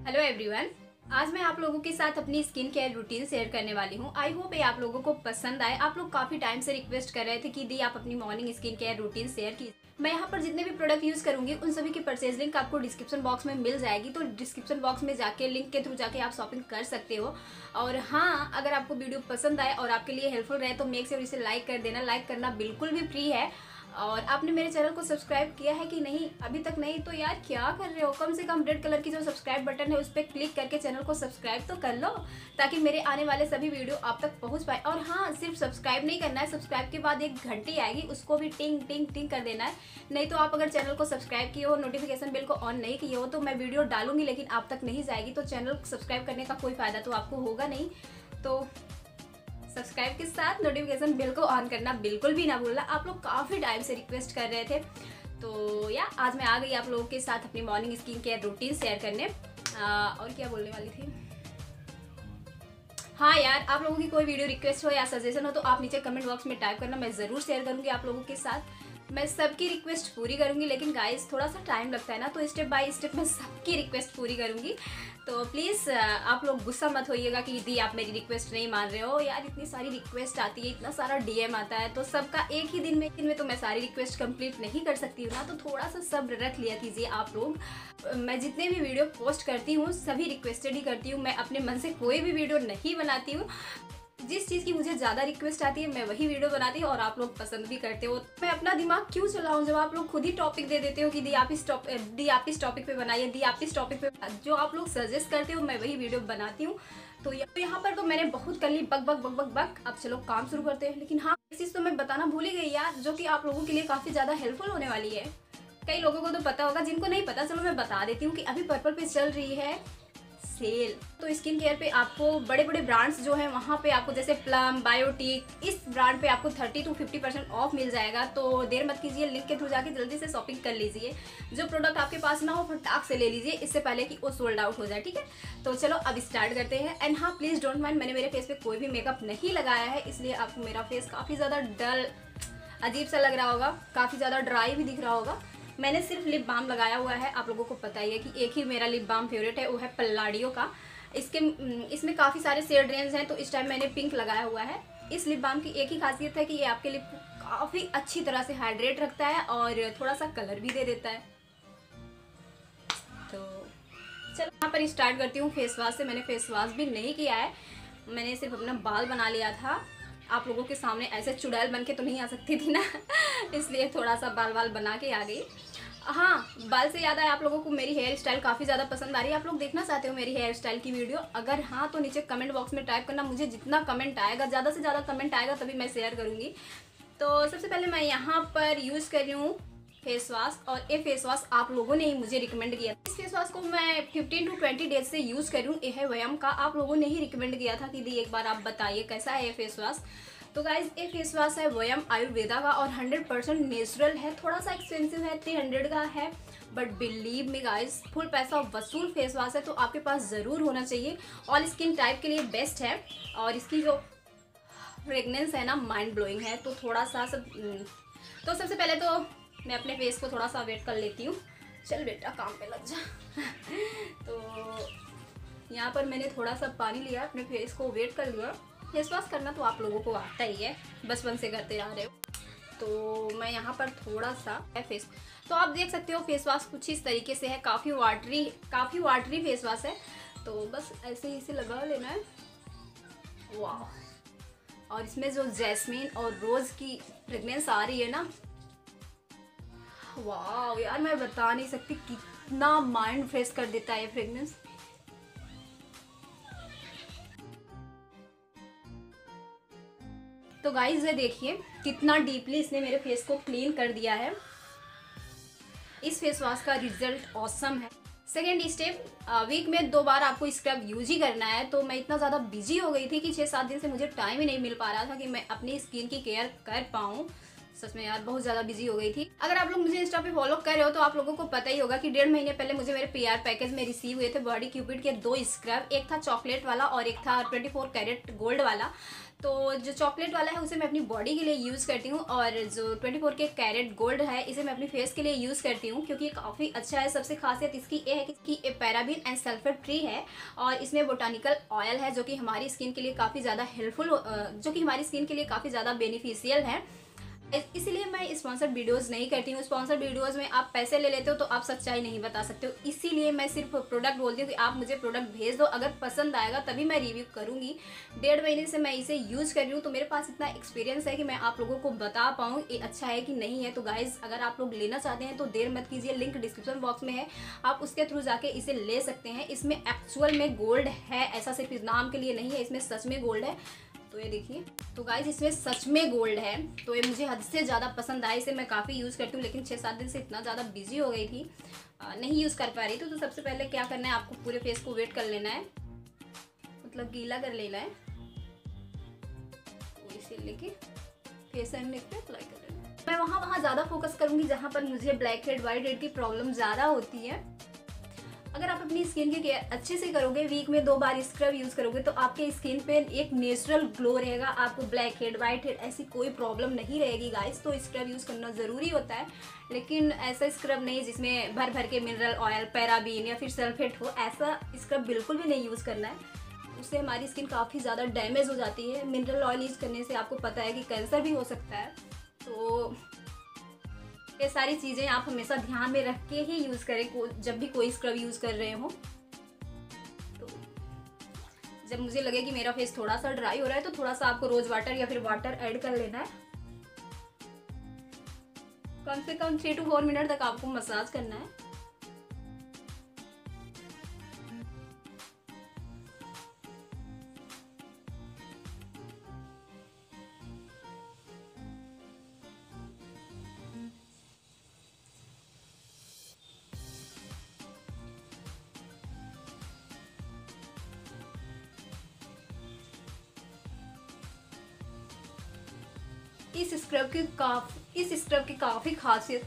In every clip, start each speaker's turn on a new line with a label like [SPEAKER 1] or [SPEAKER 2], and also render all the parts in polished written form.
[SPEAKER 1] Hello everyone, आज मैं आप लोगों के साथ अपनी स्किन केयर रूटीन शेयर करने वाली हूँ। आई होप ये आप लोगों को पसंद आए। आप लोग काफ़ी टाइम से रिक्वेस्ट कर रहे थे कि दी आप अपनी morning skin care routine share की। मैं यहाँ पर जितने भी प्रोडक्ट यूज़ करूँगी उन सभी की परचेज लिंक आपको डिस्क्रिप्शन बॉक्स में मिल जाएगी, तो डिस्क्रिप्शन बॉक्स में जाके लिंक के थ्रू जाके आप शॉपिंग कर सकते हो। और हाँ, अगर आपको वीडियो पसंद आए और आपके लिए हेल्पफुल रहे तो मेक श्योर इसे लाइक कर देना। लाइक करना बिल्कुल भी फ्री है। और आपने मेरे चैनल को सब्सक्राइब किया है कि नहीं अभी तक नहीं, तो यार क्या कर रहे हो, कम से कम रेड कलर की जो सब्सक्राइब बटन है उस पर क्लिक करके चैनल को सब्सक्राइब तो कर लो, ताकि मेरे आने वाले सभी वीडियो आप तक पहुंच पाए। और हाँ, सिर्फ सब्सक्राइब नहीं करना है, सब्सक्राइब के बाद एक घंटी आएगी उसको भी टिंग टिंग टिंग कर देना है। नहीं तो आप अगर चैनल को सब्सक्राइब किए हो, नोटिफिकेशन बिल को ऑन नहीं किए हो, तो मैं वीडियो डालूंगी लेकिन आप तक नहीं जाएगी, तो चैनल सब्सक्राइब करने का कोई फायदा तो आपको होगा नहीं। तो सब्सक्राइब के साथ नोटिफिकेशन बिल को ऑन करना बिल्कुल भी ना भूलना। आप लोग काफ़ी टाइम से रिक्वेस्ट कर रहे थे, तो या आज मैं आ गई आप लोगों के साथ अपनी morning skin care routine share करने। और क्या बोलने वाली थी, हाँ यार, आप लोगों की कोई वीडियो रिक्वेस्ट हो या सजेशन हो तो आप नीचे कमेंट बॉक्स में टाइप करना, मैं ज़रूर शेयर करूँगी आप लोगों के साथ। मैं सबकी रिक्वेस्ट पूरी करूँगी, लेकिन गाइस थोड़ा सा टाइम लगता है ना, तो स्टेप बाय स्टेप मैं सबकी रिक्वेस्ट पूरी करूँगी। तो प्लीज़ आप लोग गुस्सा मत होइएगा कि दी आप मेरी रिक्वेस्ट नहीं मान रहे हो। यार इतनी सारी रिक्वेस्ट आती है, इतना सारा डीएम आता है, तो सबका एक ही दिन में तो मैं सारी रिक्वेस्ट कंप्लीट नहीं कर सकती हूँ ना, तो थोड़ा सा सब्र रख लिया कीजिए आप लोग। मैं जितने भी वीडियो पोस्ट करती हूँ सभी रिक्वेस्टेड ही करती हूँ, मैं अपने मन से कोई भी वीडियो नहीं बनाती हूँ। जिस चीज़ की मुझे ज़्यादा रिक्वेस्ट आती है मैं वही वीडियो बनाती हूँ और आप लोग पसंद भी करते हो। मैं अपना दिमाग क्यों चलाऊँ जब आप लोग खुद ही टॉपिक दे देते हो कि दी आप इस टॉपिक पे बनाइए, दी आप इस टॉपिक पे। जो आप लोग सजेस्ट करते हो मैं वही वीडियो बनाती हूँ। तो यहाँ पर तो मैंने बहुत कर ली बक बक बक बक बक। अब चलो काम शुरू करते हैं। लेकिन हाँ, एक चीज़ तो मैं बताना भूल ही गई यार, जो कि आप लोगों के लिए काफ़ी ज़्यादा हेल्पफुल होने वाली है। कई लोगों को तो पता होगा, जिनको नहीं पता चलो मैं बता देती हूँ कि अभी पर्पल पे चल रही है सेल। तो स्किन केयर पे आपको बड़े बड़े ब्रांड्स जो हैं वहाँ पे आपको, जैसे प्लम, बायोटिक, इस ब्रांड पे आपको 30 to 50% ऑफ मिल जाएगा। तो देर मत कीजिए, लिंक के थ्रू जाके जल्दी से शॉपिंग कर लीजिए। जो प्रोडक्ट आपके पास ना हो फटाक से ले लीजिए, इससे पहले कि वो सोल्ड आउट हो जाए, ठीक है। तो चलो अब स्टार्ट करते हैं। एंड हाँ, प्लीज़ डोंट माइंड, मैंने मेरे फेस पे कोई भी मेकअप नहीं लगाया है, इसलिए आपको मेरा फेस काफ़ी ज़्यादा डल अजीब सा लग रहा होगा, काफ़ी ज़्यादा ड्राई भी दिख रहा होगा। मैंने सिर्फ लिप बाम लगाया हुआ है। आप लोगों को पता ही है कि एक ही मेरा लिप बाम फेवरेट है, वो है पल्लाडियो का। इसमें काफ़ी सारे शेड रेंज हैं, तो इस टाइम मैंने पिंक लगाया हुआ है। इस लिप बाम की एक ही खासियत है कि ये आपके लिप को काफ़ी अच्छी तरह से हाइड्रेट रखता है और थोड़ा सा कलर भी दे देता है। तो चलो यहाँ पर स्टार्ट करती हूँ फेस वॉश से। मैंने फेस वॉश भी नहीं किया है, मैंने सिर्फ अपना बाल बना लिया था। आप लोगों के सामने ऐसे चुड़ैल बन के तो नहीं आ सकती थी ना इसलिए थोड़ा सा बाल वाल बना के आ गई। हाँ, बाल से याद आया, आप लोगों को मेरी हेयर स्टाइल काफ़ी ज़्यादा पसंद आ रही है। आप लोग देखना चाहते हो मेरी हेयर स्टाइल की वीडियो? अगर हाँ तो नीचे कमेंट बॉक्स में टाइप करना। मुझे जितना कमेंट आएगा, ज़्यादा से ज़्यादा कमेंट आएगा तभी मैं शेयर करूँगी। तो सबसे पहले मैं यहाँ पर यूज़ कर रही हूँ फेस वॉश, और ये फेस वॉश आप लोगों ने ही मुझे रिकमेंड किया। इस फेस वॉश को मैं 15 to 20 डेज से यूज़ कर रही हूँ। ये है वयम का। आप लोगों ने ही रिकमेंड किया था कि दी एक बार आप बताइए कैसा है ये फेस वॉश। तो गाइज, ये फेस वॉश है वयम आयुर्वेदा का और 100% नेचुरल है। थोड़ा सा एक्सपेंसिव है, 300 का है, but believe me guys full पैसा वसूल फेस वॉश है, तो आपके पास ज़रूर होना चाहिए। ऑल स्किन टाइप के लिए बेस्ट है और इसकी जो फ्रेगनेंस है ना, माइंड ब्लोइंग है। तो थोड़ा सा तो सबसे पहले तो मैं अपने फेस को थोड़ा सा वेट कर लेती हूँ। चल बेटा काम पे लग जा तो यहाँ पर मैंने थोड़ा सा पानी लिया, अपने फेस को वेट कर लिया। फेस वॉश करना तो आप लोगों को आता ही है, बचपन से करते आ रहे हो। तो मैं यहाँ पर थोड़ा सा फेस, तो आप देख सकते हो फेस वॉश कुछ इस तरीके से है, काफ़ी वाटरी फेस वॉश है। तो बस ऐसे ही इसे लगा लेना है। वाह, और इसमें जो जैस्मीन और रोज़ की फ्रेगनेंस आ रही है ना, वाह यार मैं बता नहीं सकती कितना माइंड फ्रेश कर देता है ये फ्रेगनेंस। तो गाइस ये देखिए कितना डीपली इसने मेरे फेस को क्लीन कर दिया है। इस फेस वॉश का रिजल्ट ऑसम है। सेकेंड स्टेप, वीक में 2 बार आपको स्क्रब यूज ही करना है। तो मैं इतना ज़्यादा बिजी हो गई थी कि 6-7 दिन से मुझे टाइम ही नहीं मिल पा रहा था कि मैं अपनी स्किन की केयर कर पाऊँ। सच में यार बहुत ज़्यादा बिजी हो गई थी। अगर आप लोग मुझे इंस्टा पे फॉलो कर रहे हो तो आप लोगों को पता ही होगा कि 1.5 महीने पहले मुझे मेरे पीआर पैकेज में रिसीव हुए थे बॉडी क्यूपिड के 2 स्क्रब। एक था चॉकलेट वाला और एक था 24 कैरेट गोल्ड वाला। तो जो चॉकलेट वाला है उसे मैं अपनी बॉडी के लिए यूज़ करती हूँ और जो 24 के कैरेट गोल्ड है इसे मैं अपनी फेस के लिए यूज़ करती हूँ क्योंकि ये काफ़ी अच्छा है। सबसे खासियत इसकी ये है कि इसकी पैराबीन एंड सल्फर फ्री है और इसमें बोटानिकल ऑयल है जो कि हमारी स्किन के लिए काफ़ी ज़्यादा हेल्पफुल, जो कि हमारी स्किन के लिए काफ़ी ज़्यादा बेनिफिशियल है। इसीलिए मैं स्पॉन्सर्ड वीडियोस नहीं करती हूँ। स्पॉन्सर्ड वीडियोस में आप पैसे ले लेते हो तो आप सच्चाई नहीं बता सकते हो। इसीलिए मैं सिर्फ प्रोडक्ट बोलती हूँ कि आप मुझे प्रोडक्ट भेज दो, अगर पसंद आएगा तभी मैं रिव्यू करूँगी। 1.5 महीने से मैं इसे यूज़ कर रही हूँ तो मेरे पास इतना एक्सपीरियंस है कि मैं आप लोगों को बता पाऊँ ये अच्छा है कि नहीं है। तो गाइज़ अगर आप लोग लेना चाहते हैं तो देर मत कीजिए, लिंक डिस्क्रिप्शन बॉक्स में है, आप उसके थ्रू जाके इसे ले सकते हैं। इसमें एक्चुअल में गोल्ड है, ऐसा सिर्फ नाम के लिए नहीं है, इसमें सच में गोल्ड है। तो ये देखिए, तो गाइस इसमें सच में गोल्ड है। तो ये मुझे हद से ज़्यादा पसंद आया, इसे मैं काफ़ी यूज़ करती हूँ लेकिन 6-7 दिन से इतना ज़्यादा बिजी हो गई थी, नहीं यूज़ कर पा रही थी। तो सबसे पहले क्या करना है, आपको पूरे फेस को वेट कर लेना है, मतलब गीला कर लेना है। तो इसे लेके फेस एंड नेक पे अप्लाई कर लेना है। मैं वहाँ ज़्यादा फोकस करूँगी जहाँ पर मुझे ब्लैक हेड वाइट हेड की प्रॉब्लम ज़्यादा होती है। अगर आप अपनी स्किन की केयर अच्छे से करोगे, वीक में 2 बार स्क्रब यूज़ करोगे तो आपके स्किन पे एक नेचुरल ग्लो रहेगा। आपको ब्लैक हेड वाइट हेड ऐसी कोई प्रॉब्लम नहीं रहेगी गाइस। तो स्क्रब यूज़ करना ज़रूरी होता है, लेकिन ऐसा स्क्रब नहीं जिसमें भर भर के मिनरल ऑयल, पैराबीन या फिर सल्फेट हो। ऐसा स्क्रब बिल्कुल भी नहीं यूज़ करना है, उससे हमारी स्किन काफ़ी ज़्यादा डैमेज हो जाती है। मिनरल ऑयल यूज़ करने से आपको पता है कि कैंसर भी हो सकता है। तो ये सारी चीज़ें आप हमेशा ध्यान में रख के ही यूज़ करें जब भी कोई स्क्रब यूज़ कर रहे हो। तो जब मुझे लगे कि मेरा फेस थोड़ा सा ड्राई हो रहा है तो थोड़ा सा आपको रोज वाटर या फिर वाटर ऐड कर लेना है। कम से कम 3 to 4 मिनट तक आपको मसाज करना है। इस स्क्रब की काफ़ी खासियत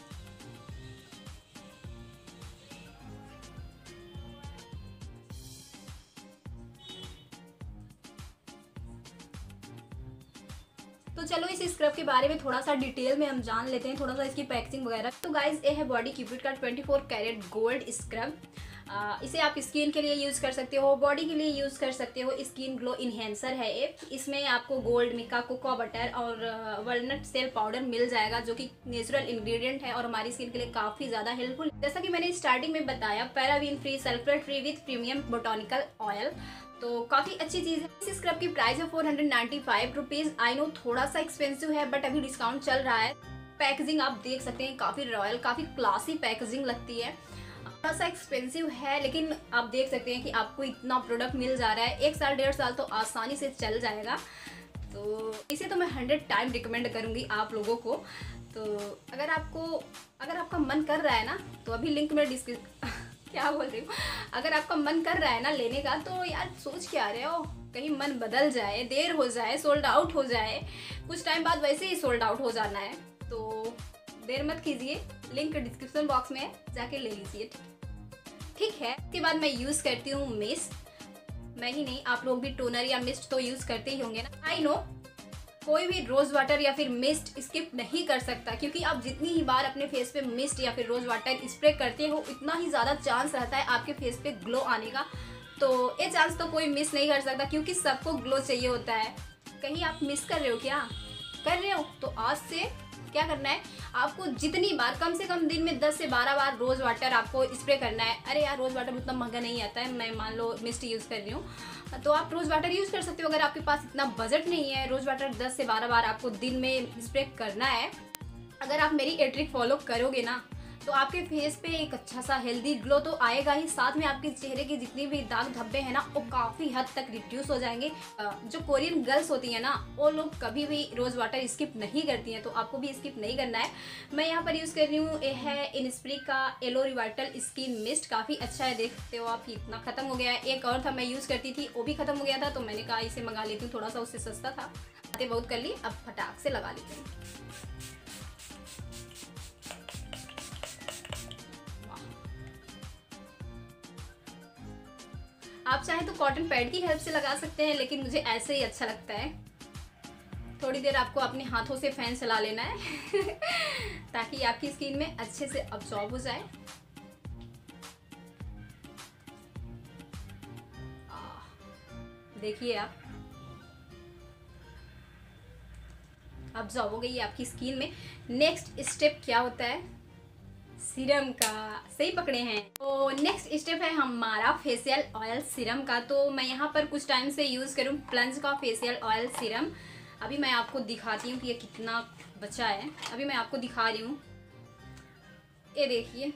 [SPEAKER 1] तो चलो इस स्क्रब के बारे में थोड़ा सा डिटेल में हम जान लेते हैं, थोड़ा सा इसकी पैकेजिंग वगैरह। तो गाइज ये है बॉडी क्यूपिड का 24 कैरेट गोल्ड स्क्रब। इसे आप स्किन के लिए यूज़ कर सकते हो, बॉडी के लिए यूज़ कर सकते हो। स्किन ग्लो इन्हेंसर है ये। इसमें आपको गोल्ड, मिका, कोको बटर और वॉलनट सेल पाउडर मिल जाएगा जो कि नेचुरल इंग्रेडिएंट है और हमारी स्किन के लिए काफ़ी ज़्यादा हेल्पफुल। जैसा कि मैंने स्टार्टिंग में बताया, paraben free, sulphur free with premium botanical oil, तो काफ़ी अच्छी चीज़ है। इस स्क्रब की प्राइस है 495 रुपीज़। आई नो थोड़ा सा एक्सपेंसिव है बट अभी डिस्काउंट चल रहा है। पैकेजिंग आप देख सकते हैं, काफ़ी रॉयल, काफ़ी क्लासी पैकेजिंग लगती है। थोड़ा सा एक्सपेंसिव है लेकिन आप देख सकते हैं कि आपको इतना प्रोडक्ट मिल जा रहा है, 1 साल 1.5 साल तो आसानी से चल जाएगा। तो इसे तो मैं 100 टाइम रिकमेंड करूँगी आप लोगों को। तो अगर आपका मन कर रहा है ना, तो अभी लिंक में क्या बोल रही हूँ, अगर आपका मन कर रहा है ना लेने का, तो यार सोच क्या रहे हो, कहीं मन बदल जाए, देर हो जाए, सोल्ड आउट हो जाए, कुछ टाइम बाद वैसे ही सोल्ड आउट हो जाना है। तो देर मत कीजिए, लिंक डिस्क्रिप्शन बॉक्स में जाके ले लीजिए, ठीक है। इसके बाद मैं यूज़ करती हूँ मिस्ट। मैं ही नहीं, आप लोग भी टोनर या मिस्ट तो यूज़ करते ही होंगे ना। आई नो कोई भी रोज़ वाटर या फिर मिस्ट स्किप नहीं कर सकता, क्योंकि आप जितनी ही बार अपने फेस पे मिस्ट या फिर रोज़ वाटर स्प्रे करते हो उतना ही ज़्यादा चांस रहता है आपके फेस पे ग्लो आने का। तो ये चांस तो कोई मिस नहीं कर सकता, क्योंकि सबको ग्लो चाहिए होता है। कहीं आप मिस कर रहे हो क्या? कर रहे हो तो आज से क्या करना है, आपको जितनी बार, कम से कम दिन में 10 से 12 बार रोज़ वाटर आपको स्प्रे करना है। अरे यार रोज़ वाटर उतना महंगा नहीं आता है, मैं मान लो मिस्ट यूज़ कर रही हूँ तो आप रोज़ वाटर यूज़ कर सकते हो। अगर आपके पास इतना बजट नहीं है, रोज़ वाटर 10 से 12 बार आपको दिन में स्प्रे करना है। अगर आप मेरी ये ट्रिक फॉलो करोगे ना तो आपके फेस पे एक अच्छा सा हेल्दी ग्लो तो आएगा ही, साथ में आपके चेहरे के जितने भी दाग धब्बे हैं ना वो काफ़ी हद तक रिड्यूस हो जाएंगे। जो कोरियन गर्ल्स होती हैं ना, वो लोग कभी भी रोज़ वाटर स्किप नहीं करती हैं, तो आपको भी स्किप नहीं करना है। मैं यहाँ पर यूज़ कर रही हूँ, ये है इनस्प्री का एलो रिवाइटल स्किन मिस्ट। काफ़ी अच्छा है, देख सकते हो आप, इतना ख़त्म हो गया है। एक और था मैं यूज़ करती थी, वो भी ख़त्म हो गया था, तो मैंने कहा इसे मंगा लेती हूँ, थोड़ा सा उससे सस्ता था। बातें बहुत कर ली, अब फटाक से लगा लेते हैं। आप चाहें तो कॉटन पैड की हेल्प से लगा सकते हैं, लेकिन मुझे ऐसे ही अच्छा लगता है। थोड़ी देर आपको अपने हाथों से फैन चला लेना है ताकि आपकी स्किन में अच्छे से अब्सॉर्ब हो जाए। देखिए आप अब्सॉर्ब हो गई है आपकी स्किन में। नेक्स्ट स्टेप क्या होता है? सीरम का। सही पकड़े हैं। तो नेक्स्ट स्टेप है हमारा फेशियल ऑयल सीरम का। तो मैं यहाँ पर कुछ टाइम से यूज़ करूँ प्लंज का फेशियल ऑयल सीरम। अभी मैं आपको दिखाती हूँ कि ये कितना बचा है। अभी मैं आपको दिखा रही हूँ, ये देखिए,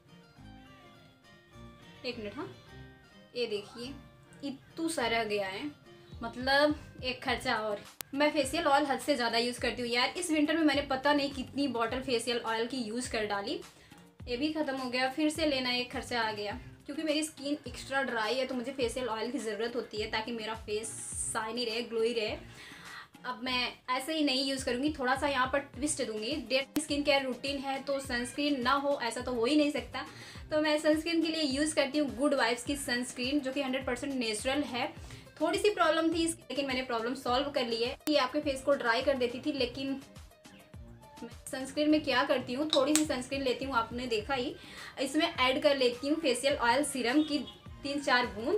[SPEAKER 1] एक मिनट। हाँ, ये देखिए इतू सारा गया है, मतलब एक खर्चा। और मैं फेशियल ऑयल हद से ज़्यादा यूज़ करती हूँ यार। इस विंटर में मैंने पता नहीं कितनी बॉटल फेशियल ऑयल की यूज़ कर डाली। ये भी ख़त्म हो गया, फिर से लेना एक खर्चा आ गया। क्योंकि मेरी स्किन एक्स्ट्रा ड्राई है तो मुझे फेशियल ऑयल की ज़रूरत होती है ताकि मेरा फेस शाइनी रहे, ग्लोई रहे। अब मैं ऐसे ही नहीं यूज़ करूँगी, थोड़ा सा यहाँ पर ट्विस्ट दूंगी। डेली स्किन केयर रूटीन है तो सनस्क्रीन ना हो ऐसा तो हो ही नहीं सकता। तो मैं सनस्क्रीन के लिए यूज़ करती हूँ गुड वाइब्स की सनस्क्रीन, जो कि 100% नेचुरल है। थोड़ी सी प्रॉब्लम थी इसकी, लेकिन मैंने प्रॉब्लम सॉल्व कर ली है। ये आपके फेस को ड्राई कर देती थी, लेकिन मैं सनस्क्रीन में क्या करती हूँ, थोड़ी सी सनस्क्रीन लेती हूँ, आपने देखा ही। इसमें ऐड कर लेती हूँ फेशियल ऑयल सीरम की 3-4 बूंद।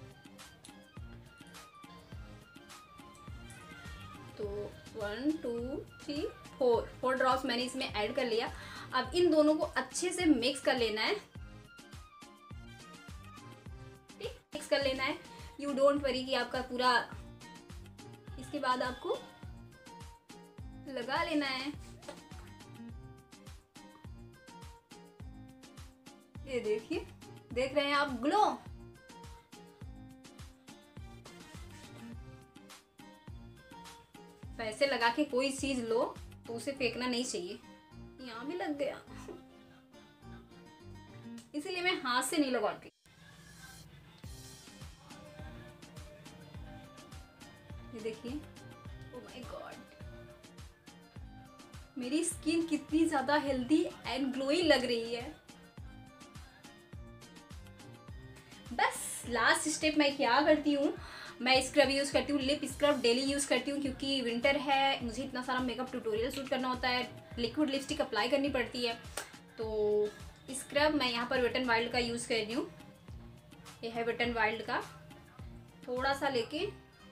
[SPEAKER 1] तो 1 2 3 4 ड्रॉप्स मैंने इसमें ऐड कर लिया। अब इन दोनों को अच्छे से मिक्स कर लेना है। ठीक, मिक्स कर लेना है। यू डोंट वरी कि आपका पूरा, इसके बाद आपको लगा लेना है। ये देखिए, देख रहे हैं आप ग्लो। पैसे लगा के कोई चीज लो तो उसे फेंकना नहीं चाहिए। यहाँ भी लग गया इसीलिए मैं हाथ से नहीं लगाती। ये देखिए, ओह माय गॉड, मेरी स्किन कितनी ज्यादा हेल्दी एंड ग्लोई लग रही है। बस लास्ट स्टेप मैं क्या करती हूँ, मैं स्क्रब यूज़ करती हूँ। लिप स्क्रब डेली यूज़ करती हूँ क्योंकि विंटर है, मुझे इतना सारा मेकअप ट्यूटोरियल शूट करना होता है, लिक्विड लिपस्टिक अप्लाई करनी पड़ती है। तो स्क्रब मैं यहाँ पर वेट एंड वाइल्ड का यूज़ कर रही हूँ। ये है वेट एंड वाइल्ड का, थोड़ा सा लेके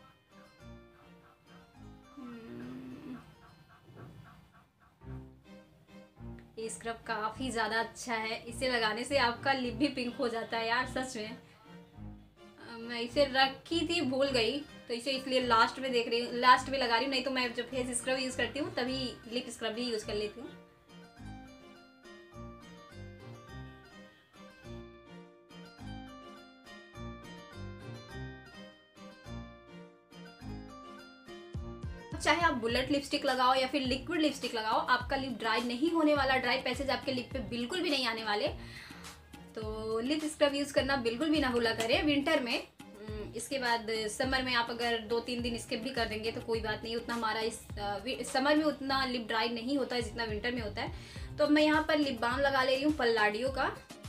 [SPEAKER 1] ये स्क्रब काफ़ी ज़्यादा अच्छा है। इसे लगाने से आपका लिप भी पिंक हो जाता है यार, सच में। मैं इसे रखी थी, भूल गई, तो इसे इसलिए लास्ट में देख रही हूँ, लास्ट में लगा रही हूँ। नहीं तो मैं जब फेस स्क्रब यूज़ करती हूँ तभी लिप स्क्रब भी यूज़ कर लेती हूँ। चाहे आप बुलेट लिपस्टिक लगाओ या फिर लिक्विड लिपस्टिक लगाओ, आपका लिप ड्राई नहीं होने वाला। ड्राई पैचेज आपके लिप पे बिल्कुल भी नहीं आने वाले। तो लिप स्क्रब यूज़ करना बिल्कुल भी ना भूला करें विंटर में। इसके बाद समर में आप अगर 2-3 दिन स्किप भी कर देंगे तो कोई बात नहीं, उतना हमारा इस समर में उतना लिप ड्राई नहीं होता है जितना विंटर में होता है। तो अब मैं यहाँ पर लिप बाम लगा ले रही हूँ पल्लाडियो का।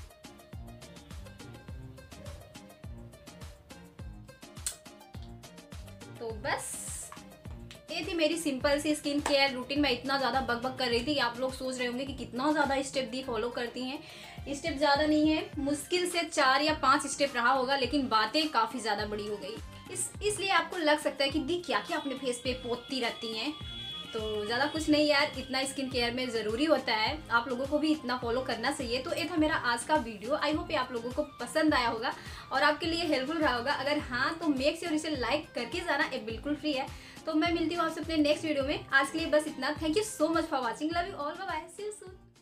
[SPEAKER 1] तो बस ये थी मेरी सिंपल सी स्किन केयर रूटीन। मैं इतना ज़्यादा बकबक कर रही थी कि आप लोग सोच रहे होंगे कि कितना ज़्यादा स्टेप दी फॉलो करती हैं। स्टेप ज़्यादा नहीं है, मुश्किल से 4 या 5 स्टेप रहा होगा, लेकिन बातें काफ़ी ज़्यादा बड़ी हो गई। इसलिए आपको लग सकता है कि दी क्या क्या अपने फेस पे पोतती रहती हैं। तो ज़्यादा कुछ नहीं यार, इतना स्किन केयर में ज़रूरी होता है, आप लोगों को भी इतना फॉलो करना चाहिए। तो ये था मेरा आज का वीडियो। आई होप ये आप लोगों को पसंद आया होगा और आपके लिए हेल्पफुल रहा होगा। अगर हाँ तो मेक श्योर इसे लाइक करके जाना, ये बिल्कुल फ्री है। तो मैं मिलती हूँ आपसे अपने नेक्स्ट वीडियो में। आज के लिए बस इतना। Thank you so much for watching. Love you all, bye bye, see you soon.